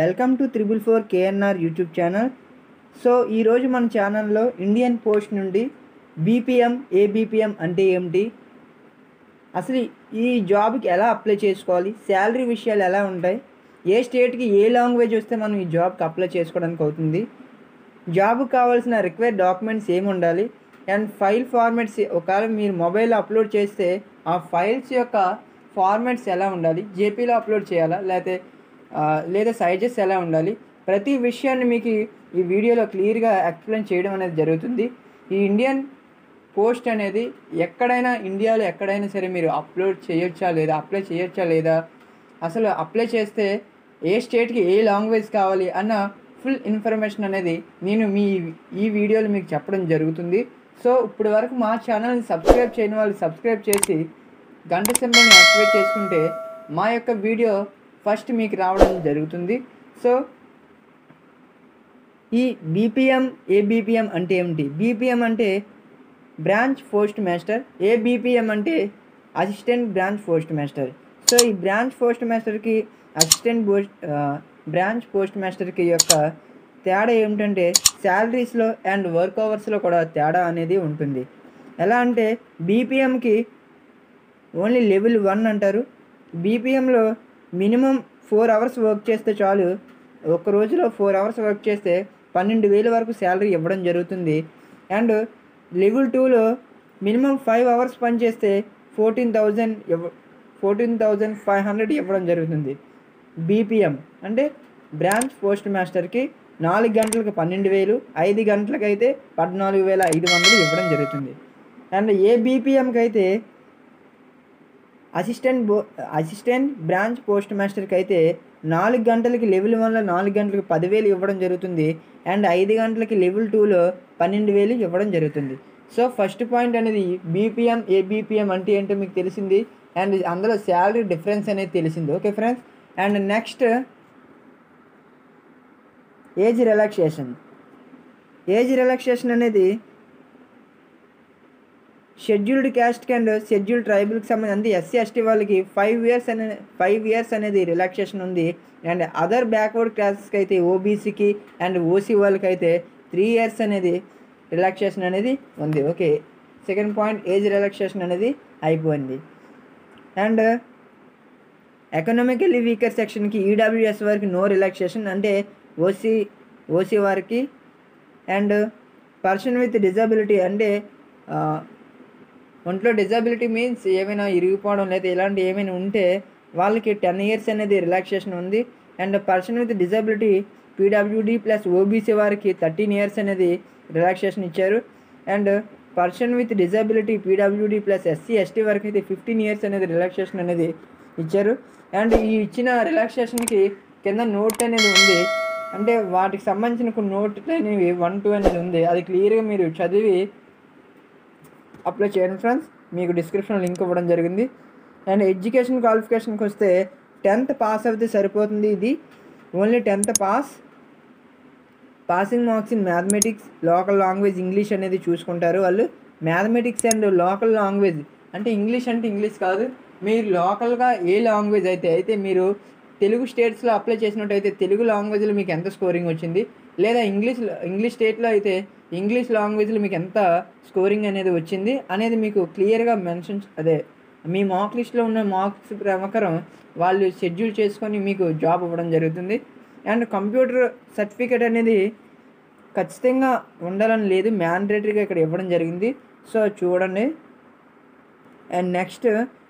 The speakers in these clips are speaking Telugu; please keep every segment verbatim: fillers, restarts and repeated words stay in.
Welcome to triple four KNR YouTube channel. So ఈరోజు మన ఛానల్లో ఇండియన్ పోస్ట్ నుండి బీపీఎం ఏబీపీఎం అంటే ఏమిటి, అసలు ఈ జాబ్కి ఎలా అప్లై చేసుకోవాలి, శాలరీ విషయాలు ఎలా ఉంటాయి, ఏ స్టేట్కి ఏ లాంగ్వేజ్ వస్తే మనం ఈ జాబ్కి అప్లై చేసుకోవడానికి అవుతుంది, జాబ్కి కావాల్సిన రిక్వైర్డ్ డాక్యుమెంట్స్ ఏమి ఉండాలి, అండ్ ఫైల్ ఫార్మాట్స్ ఒకవేళ మీరు మొబైల్లో అప్లోడ్ చేస్తే ఆ ఫైల్స్ యొక్క ఫార్మాట్స్ ఎలా ఉండాలి, జేపీలో అప్లోడ్ చేయాలా లేకపోతే లేదా సైజెస్ ఎలా ఉండాలి, ప్రతి విషయాన్ని మీకు ఈ వీడియోలో క్లియర్గా ఎక్స్ప్లెయిన్ చేయడం అనేది జరుగుతుంది. ఈ ఇండియన్ పోస్ట్ అనేది ఎక్కడైనా ఇండియాలో ఎక్కడైనా సరే మీరు అప్లోడ్ చేయొచ్చా లేదా, అప్లై చేయొచ్చా లేదా, అసలు అప్లై చేస్తే ఏ స్టేట్కి ఏ లాంగ్వేజ్ కావాలి అన్న ఫుల్ ఇన్ఫర్మేషన్ అనేది నేను మీ ఈ వీడియోలో మీకు చెప్పడం జరుగుతుంది. సో ఇప్పటి వరకు మా ఛానల్ని సబ్స్క్రైబ్ చేయని వాళ్ళు సబ్స్క్రైబ్ చేసి గంట సింబల్ని యాక్టివేట్ చేసుకుంటే మా యొక్క వీడియో ఫస్ట్ మీకు రావడం జరుగుతుంది. సో ఈ బీపీఎం ఏబీపీఎం అంటే ఏమిటి? బీపీఎం అంటే బ్రాంచ్ పోస్ట్ మాస్టర్, ఏబీపీఎం అంటే assistant branch post master. So ఈ బ్రాంచ్ పోస్ట్ మాస్టర్కి అసిస్టెంట్ పోస్ట్ బ్రాంచ్ పోస్ట్ మాస్టర్కి యొక్క తేడా ఏమిటంటే శాలరీస్లో అండ్ వర్క్ అవర్స్లో కూడా తేడా అనేది ఉంటుంది. ఎలా అంటే బీపీఎంకి ఓన్లీ లెవెల్ వన్ అంటారు. బీపీఎంలో మినిమం ఫోర్ అవర్స్ వర్క్ చేస్తే చాలు, ఒక రోజులో ఫోర్ అవర్స్ వర్క్ చేస్తే పన్నెండు వేల వరకు శాలరీ ఇవ్వడం జరుగుతుంది. అండ్ లెవెల్ టూలో మినిమం ఫైవ్ అవర్స్ పనిచేస్తే ఫోర్టీన్ థౌజండ్ ఇవ్వ ఫోర్టీన్ థౌజండ్ ఫైవ్ హండ్రెడ్ ఇవ్వడం జరుగుతుంది. బీపీఎం అంటే బ్రాంచ్ పోస్ట్ మాస్టర్కి నాలుగు గంటలకు పన్నెండు వేలు, ఐదు గంటలకు అయితే పద్నాలుగు వేల ఐదు వందలు ఇవ్వడం జరుగుతుంది. అండ్ ఏ బీపీఎంకి అయితే అసిస్టెంట్ బో అసిస్టెంట్ బ్రాంచ్ పోస్ట్ మాస్టర్కి అయితే నాలుగు గంటలకి లెవెల్ వన్లో నాలుగు గంటలకు పదివేలు ఇవ్వడం జరుగుతుంది. అండ్ ఐదు గంటలకి లెవెల్ టూలో పన్నెండు వేలు ఇవ్వడం జరుగుతుంది. సో ఫస్ట్ పాయింట్ అనేది బీపీఎం ఏబీపీఎం అంటే ఏంటో మీకు తెలిసింది, అండ్ అందులో శాలరీ డిఫరెన్స్ అనేది తెలిసింది. Okay friends. And next age relaxation. Age relaxation అనేది షెడ్యూల్డ్ క్యాస్ట్కి అండ్ షెడ్యూల్డ్ ట్రైబల్కి సంబంధించి ఎస్సీ ఎస్టీ వాళ్ళకి ఫైవ్ ఇయర్స్ అనే ఫైవ్ ఇయర్స్ అనేది రిలాక్సేషన్ ఉంది. అండ్ అదర్ బ్యాక్వర్డ్ క్లాసెస్కి అయితే ఓబీసీకి అండ్ ఓసీ వాళ్ళకి అయితే త్రీ ఇయర్స్ అనేది రిలాక్సేషన్ అనేది ఉంది. Okay, second point age relaxation అనేది అయిపోయింది. అండ్ ఎకనామికల్లీ వీకర్ సెక్షన్కి ఈడబ్ల్యూఎస్ వారికి నో రిలాక్సేషన్, అంటే ఓసీ ఓసీ వారికి. అండ్ పర్సన్ విత్ డిజబిలిటీ అంటే ఒంట్లో డిజబిలిటీ మీన్స్ ఏమైనా ఇరిగిపోవడం లేదా ఇలాంటి ఏమైనా ఉంటే వాళ్ళకి టెన్ ఇయర్స్ అనేది రిలాక్సేషన్ ఉంది. And person with disability PWD plus OBC వారికి థర్టీన్ ఇయర్స్ అనేది రిలాక్సేషన్ ఇచ్చారు. And person with disability PWD plus SC ST వారికి అయితే ఫిఫ్టీన్ ఇయర్స్ అనేది రిలాక్సేషన్ అనేది ఇచ్చారు. అండ్ ఈ ఇచ్చిన రిలాక్సేషన్కి కింద నోట్ అనేది ఉంది, అంటే వాటికి సంబంధించిన కొన్ని నోట్లు అనేవి వన్ టూ అనేది ఉంది, అది క్లియర్గా మీరు చదివి అప్లై చేయండి ఫ్రెండ్స్. మీకు డిస్క్రిప్షన్లో లింక్ ఇవ్వడం జరిగింది. అండ్ ఎడ్యుకేషన్ క్వాలిఫికేషన్కి వస్తే టెన్త్ పాస్ అయితే సరిపోతుంది. ఇది only tenth pass, passing marks in mathematics, local language English అనేది చూసుకుంటారు వాళ్ళు. మ్యాథమెటిక్స్ అండ్ లోకల్ లాంగ్వేజ్ అంటే ఇంగ్లీష్ అంటే ఇంగ్లీష్ కాదు, మీరు లోకల్గా ఏ లాంగ్వేజ్ అయితే అయితే మీరు తెలుగు స్టేట్స్లో అప్లై చేసినట్టయితే తెలుగు లాంగ్వేజ్లో మీకు ఎంత స్కోరింగ్ వచ్చింది, లేదా ఇంగ్లీష్ ఇంగ్లీష్ స్టేట్లో అయితే ఇంగ్లీష్ లాంగ్వేజ్లో మీకు ఎంత స్కోరింగ్ అనేది వచ్చింది అనేది మీకు క్లియర్గా మెన్షన్, అదే మీ మార్క్ లిస్ట్లో ఉన్న మార్క్స్ ప్రకారం వాళ్ళు షెడ్యూల్ చేసుకొని మీకు జాబ్ ఇవ్వడం జరుగుతుంది. అండ్ కంప్యూటర్ సర్టిఫికేట్ అనేది ఖచ్చితంగా ఉండాలని లేదు, మ్యాండేటరీగా ఇక్కడ ఇవ్వడం జరిగింది. సో చూడండి. అండ్ నెక్స్ట్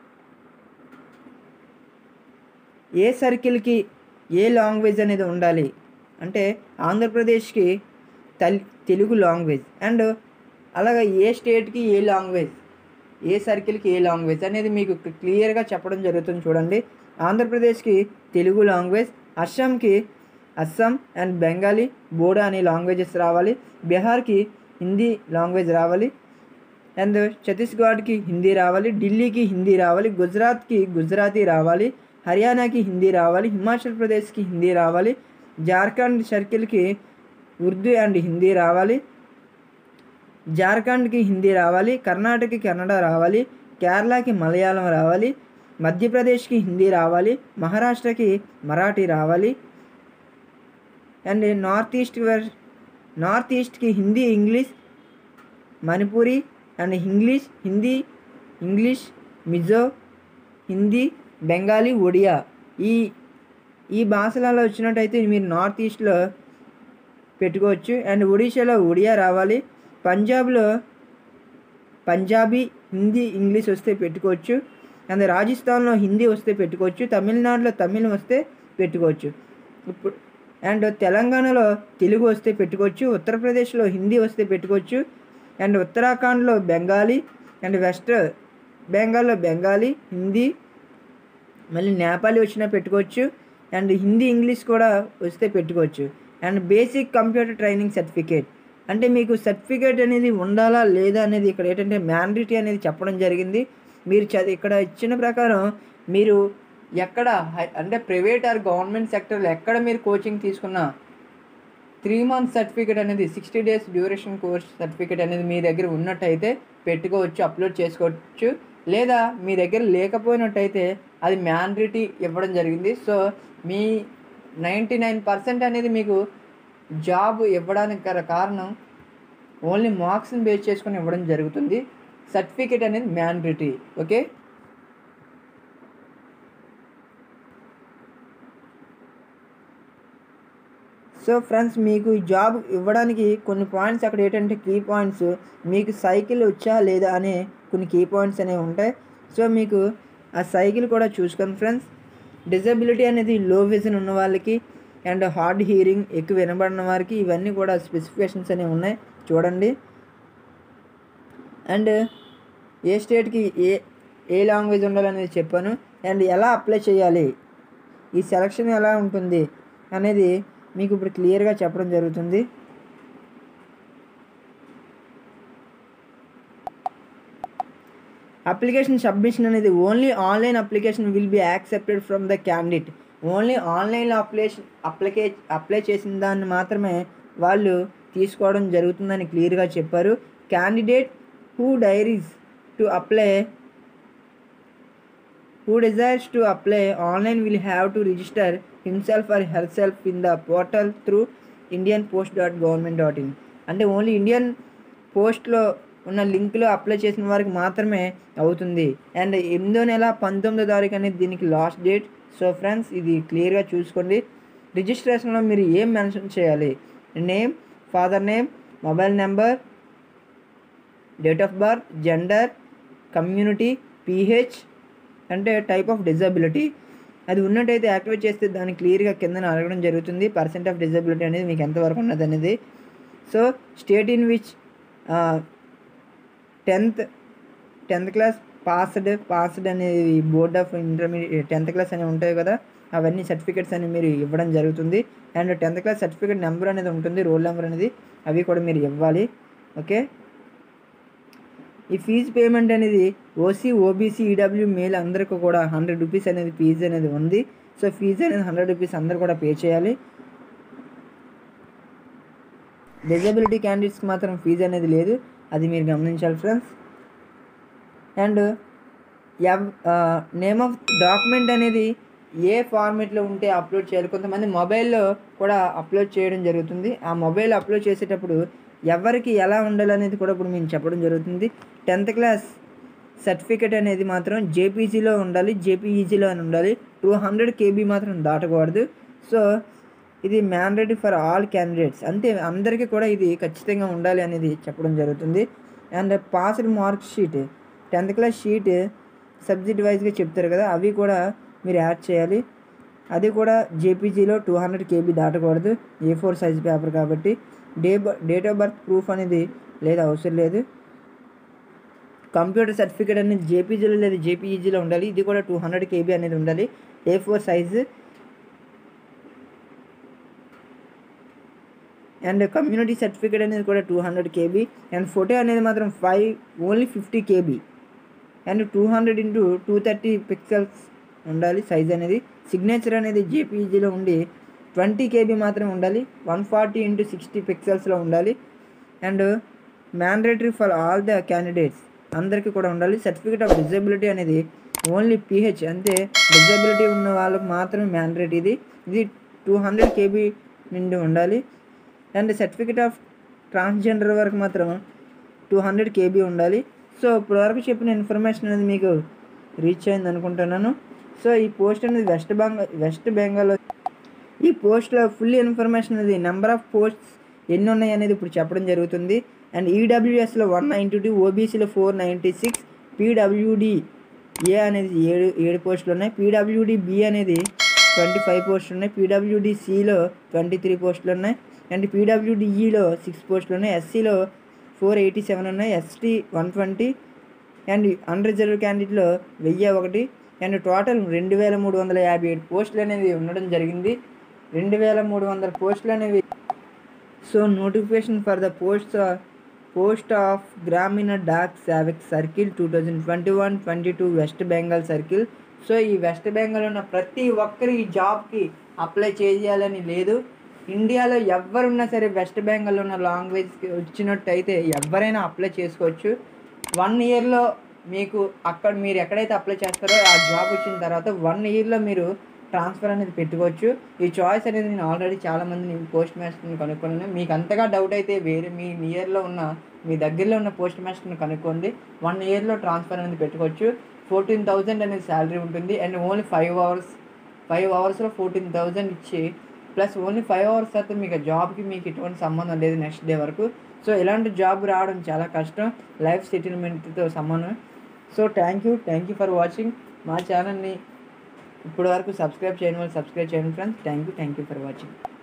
ఏ సర్కిల్కి ఏ లాంగ్వేజ్ అనేది ఉండాలి అంటే ఆంధ్రప్రదేశ్కి తల్ తెలుగు లాంగ్వేజ్, అండ్ అలాగే ఏ స్టేట్కి ఏ లాంగ్వేజ్, ఏ సర్కిల్కి ఏ లాంగ్వేజ్ అనేది మీకు క్లియర్గా చెప్పడం జరుగుతుంది. చూడండి, ఆంధ్రప్రదేశ్కి తెలుగు లాంగ్వేజ్, అస్సాంకి అస్సాం అండ్ బెంగాలీ బోడో అనే లాంగ్వేజెస్ రావాలి, బీహార్కి హిందీ లాంగ్వేజ్ రావాలి, అండ్ ఛత్తీస్గఢ్కి హిందీ రావాలి, ఢిల్లీకి హిందీ రావాలి, గుజరాత్కి గుజరాతీ రావాలి, హర్యానాకి హిందీ రావాలి, హిమాచల్ ప్రదేశ్కి హిందీ రావాలి, జార్ఖండ్ సర్కిల్కి ఉర్దూ అండ్ హిందీ రావాలి, జార్ఖండ్కి హిందీ రావాలి, కర్ణాటకకి కన్నడ రావాలి, కేరళకి మలయాళం రావాలి, మధ్యప్రదేశ్కి హిందీ రావాలి, మహారాష్ట్రకి మరాఠీ రావాలి, అండ్ నార్త్ ఈస్ట్ నార్త్ ఈస్ట్కి Hindi English Manipuri and English Hindi English Mizo Hindi Bengali Odia ఈ ఈ భాషలలో వచ్చినట్టయితే మీరు నార్త్ ఈస్ట్లో పెట్టుకోవచ్చు. అండ్ ఒడిశాలో ఒడియా రావాలి. పంజాబ్లో పంజాబీ హిందీ ఇంగ్లీష్ వస్తే పెట్టుకోవచ్చు. అండ్ రాజస్థాన్లో హిందీ వస్తే పెట్టుకోవచ్చు. తమిళనాడులో తమిళ్ వస్తే పెట్టుకోవచ్చు. ఇప్పుడు అండ్ తెలంగాణలో తెలుగు వస్తే పెట్టుకోవచ్చు. ఉత్తరప్రదేశ్లో హిందీ వస్తే పెట్టుకోవచ్చు. అండ్ ఉత్తరాఖండ్లో బెంగాలీ అండ్ వెస్ట్ బెంగాల్లో బెంగాలీ హిందీ మళ్ళీ నేపాలీ వచ్చినా పెట్టుకోవచ్చు. అండ్ హిందీ ఇంగ్లీష్ కూడా వస్తే పెట్టుకోవచ్చు. And basic computer training certificate అంటే మీకు సర్టిఫికేట్ అనేది ఉండాలా లేదా అనేది ఇక్కడ ఏంటంటే మ్యాండేటరీ అనేది చెప్పడం జరిగింది. మీరు చదివి ఇక్కడ ఇచ్చిన ప్రకారం మీరు ఎక్కడ అంటే ప్రైవేట్ ఆర్ గవర్నమెంట్ సెక్టర్లో ఎక్కడ మీరు కోచింగ్ తీసుకున్నా త్రీ మంత్స్ సర్టిఫికేట్ అనేది sixty days duration course certificate అనేది మీ దగ్గర ఉన్నట్టయితే పెట్టుకోవచ్చు, అప్లోడ్ చేసుకోవచ్చు. లేదా మీ దగ్గర లేకపోయినట్టయితే అది మ్యాండేటరీ ఇవ్వడం జరిగింది. సో మీ నైంటీ నైన్ పర్సెంట్ అనేది మీకు జాబ్ ఇవ్వడానికి గల కారణం ఓన్లీ మార్క్స్ని బేస్ చేసుకొని ఇవ్వడం జరుగుతుంది. సర్టిఫికేట్ అనేది మ్యాండేటరీ. ఓకే, సో ఫ్రెండ్స్ మీకు ఈ జాబ్ ఇవ్వడానికి కొన్ని పాయింట్స్ అక్కడ ఏంటంటే కీ పాయింట్స్ మీకు సైకిల్ వచ్చా లేదా అనే కొన్ని కీ పాయింట్స్ అనేవి ఉంటాయి. సో మీకు ఆ సైకిల్ కూడా చూసుకోండి ఫ్రెండ్స్. డిజబిలిటీ అనేది లో విజన్ ఉన్న వాళ్ళకి అండ్ హార్డ్ హీరింగ్ ఎక్కువ వినబడిన వారికి ఇవన్నీ కూడా స్పెసిఫికేషన్స్ అనేవి ఉన్నాయి చూడండి. అండ్ ఏ స్టేట్కి ఏ ఏ లాంగ్వేజ్ ఉండాలనేది చెప్పాను. అండ్ ఎలా అప్లై చేయాలి, ఈ సెలక్షన్ ఎలా ఉంటుంది అనేది మీకు ఇప్పుడు క్లియర్గా చెప్పడం జరుగుతుంది. అప్లికేషన్ సబ్మిషన్ అనేది only online application will be accepted from the candidate. ఓన్లీ ఆన్లైన్లో అప్లికేషన్ అప్లికే అప్లై చేసిన దాన్ని మాత్రమే వాళ్ళు తీసుకోవడం జరుగుతుందని క్లియర్గా చెప్పారు. Candidate who desires to apply who desires to apply online will have to register himself or herself in the portal through indian post dot government dot in. అంటే ఓన్లీ ఇండియన్ పోస్ట్లో ఉన్న లింక్లో అప్లై చేసిన వారికి మాత్రమే అవుతుంది. అండ్ ఎనిమిదో నెల పంతొమ్మిదో తారీఖు అనేది దీనికి లాస్ట్ డేట్. సో ఫ్రెండ్స్ ఇది క్లియర్గా చూసుకోండి. రిజిస్ట్రేషన్లో మీరు ఏం మెన్షన్ చేయాలి, name, father name, mobile number, date of birth, gender, community, PH అంటే టైప్ ఆఫ్ డిజబిలిటీ అది ఉన్నట్టయితే యాక్టివేట్ చేస్తే దాన్ని క్లియర్గా కింద అడగడం జరుగుతుంది. పర్సెంట్ ఆఫ్ డిజబిలిటీ అనేది మీకు ఎంతవరకు ఉన్నది అనేది. So state in which tenth tenth class passed passed అనేది board of intermediate tenth class అనేవి ఉంటాయి కదా, అవన్నీ సర్టిఫికేట్స్ అనేవి మీరు ఇవ్వడం జరుగుతుంది. And tenth class certificate number అనేది ఉంటుంది, రోల్ నెంబర్ అనేది, అవి కూడా మీరు ఇవ్వాలి. ఓకే, ఈ ఫీజు పేమెంట్ అనేది ఓసీ, ఓబీసీ, ఈడబ్ల్యూ మేల్ అందరికీ కూడా హండ్రెడ్ రూపీస్ అనేది ఫీజు అనేది ఉంది. సో ఫీజు అనేది హండ్రెడ్ రూపీస్ అందరు కూడా పే చేయాలి. డిజబిలిటీ క్యాండిడేట్స్కి మాత్రం ఫీజు అనేది లేదు, అది మీరు గమనించాలి friends. And name of document అనేది ఏ ఫార్మేట్లో ఉంటే అప్లోడ్ చేయాలి. కొంతమంది మొబైల్లో కూడా అప్లోడ్ చేయడం జరుగుతుంది. ఆ మొబైల్ అప్లోడ్ చేసేటప్పుడు ఎవరికి ఎలా ఉండాలనేది కూడా ఇప్పుడు మేము చెప్పడం జరుగుతుంది. టెన్త్ క్లాస్ సర్టిఫికేట్ అనేది మాత్రం జేపీజీలో ఉండాలి, జేపీఈజీలో అని ఉండాలి. టూ హండ్రెడ్ కేబీ మాత్రం దాటకూడదు. సో ఇది మ్యాండేటరీ ఫర్ ఆల్ క్యాండిడేట్స్, అంతే అందరికీ కూడా ఇది ఖచ్చితంగా ఉండాలి అనేది చెప్పడం జరుగుతుంది. And passed mark sheet, tenth class sheet subject వైజ్గా చెప్తారు కదా, అవి కూడా మీరు యాడ్ చేయాలి. అది కూడా జేపీజీలో టూ హండ్రెడ్ కేబీ దాటకూడదు, ఏ ఫోర్ సైజ్ పేపర్ కాబట్టి. Day date of birth proof అనేది లేదు, అవసరం లేదు. కంప్యూటర్ సర్టిఫికేట్ అనేది జేపీజీలో లేదు, జేపీఈజీలో ఉండాలి. ఇది కూడా టూ హండ్రెడ్ కేబీ అనేది ఉండాలి, A four size. And community certificate అనేది కూడా two hundred KB. And photo అనేది మాత్రం five only fifty KB and two hundred into two thirty pixels ఉండాలి సైజ్ అనేది. సిగ్నేచర్ అనేది జేపీఈజీలో ఉండి ట్వంటీ కేబీ మాత్రం ఉండాలి, వన్ ఫార్టీ ఇంటూ సిక్స్టీ పిక్సెల్స్లో ఉండాలి. And mandatory for all the candidates, అందరికీ కూడా ఉండాలి. సర్టిఫికేట్ ఆఫ్ డిజబిలిటీ అనేది ఓన్లీ పీహెచ్, అంతే డిజబిలిటీ ఉన్న వాళ్ళకి మాత్రమే మ్యాండేటరీ. ఇది ఇది టూ హండ్రెడ్ కేబీ నిండి ఉండాలి. అండ్ సర్టిఫికేట్ ఆఫ్ ట్రాన్స్జెండర్ వరకు మాత్రం టూ హండ్రెడ్ కేబీ ఉండాలి. సో ఇప్పటివరకు చెప్పిన ఇన్ఫర్మేషన్ అనేది మీకు రీచ్ అయింది అనుకుంటున్నాను. సో ఈ పోస్ట్ అనేది వెస్ట్ బెంగాల్ వెస్ట్ బెంగాల్లో ఈ పోస్ట్లో ఫుల్ ఇన్ఫర్మేషన్ అనేది నెంబర్ ఆఫ్ పోస్ట్స్ ఎన్ని ఉన్నాయి అనేది ఇప్పుడు చెప్పడం జరుగుతుంది. అండ్ ఈడబ్ల్యూఎస్లో వన్ నైంటీ టూ ఓబీసీలో four ninety six PWD A అనేది ఏడు ఏడు పోస్టులు ఉన్నాయి. పీడబ్ల్యూడి బి అనేది ట్వంటీ ఫైవ్ పోస్టులు ఉన్నాయి. పీడబ్ల్యూడి సిలో ట్వంటీ త్రీ పోస్టులు ఉన్నాయి. అండ్ పీడబ్ల్యూడిఈలో సిక్స్ పోస్టులు ఉన్నాయి. ఎస్సీలో ఫోర్ ఎయిటీ సెవెన్ ఉన్నాయి. ST one twenty and unreserve క్యాండిడేట్లో వెయ్యి ఒకటి అండ్ టోటల్ రెండు వేల మూడు వందల యాభై ఏడు పోస్టులు అనేది ఉండడం జరిగింది. రెండు వేల మూడు వందల పోస్టులు అనేవి. So notification for the post post of Gramin Dak Sevak circle two thousand twenty one twenty two West Bengal circle. So ఈ వెస్ట్ బెంగాల్ ఉన్న ప్రతి ఒక్కరు ఈ జాబ్కి అప్లై చేయాలని లేదు. ఇండియాలో ఎవరున్నా సరే వెస్ట్ బెంగాల్లో ఉన్న లాంగ్వేజ్కి వచ్చినట్టయితే ఎవరైనా అప్లై చేసుకోవచ్చు. వన్ ఇయర్లో మీకు అక్కడ మీరు ఎక్కడైతే అప్లై చేస్తారో ఆ జాబ్ వచ్చిన తర్వాత వన్ ఇయర్లో మీరు ట్రాన్స్ఫర్ అనేది పెట్టుకోవచ్చు. ఈ చాయిస్ అనేది నేను ఆల్రెడీ చాలామంది పోస్ట్ మాస్టర్ని కనుక్కున్నాను. మీకు అంతగా డౌట్ అయితే వేరే మీ నియర్లో ఉన్న మీ దగ్గరలో ఉన్న పోస్ట్ మాస్టర్ని కనుక్కోండి. వన్ ఇయర్లో ట్రాన్స్ఫర్ అనేది పెట్టుకోవచ్చు. ఫోర్టీన్ థౌజండ్ అనేది శాలరీ ఉంటుంది. And only five hours five అవర్స్లో ఫోర్టీన్ థౌజండ్ ఇచ్చి ప్లస్ ఓన్లీ ఫైవ్ అవర్స్ తర్వాత మీకు జాబ్కి మీకు ఎటువంటి సంబంధం లేదు నెక్స్ట్ డే వరకు. సో ఇలాంటి జాబ్ రావడం చాలా కష్టం, లైఫ్ సెటిల్మెంట్తో సంబంధం. So thank you thank you for watching. మా ఛానల్ని ఇప్పటి వరకు సబ్స్క్రైబ్ చేయని వాళ్ళు సబ్స్క్రైబ్ చేయండి friends. Thank you thank you for watching.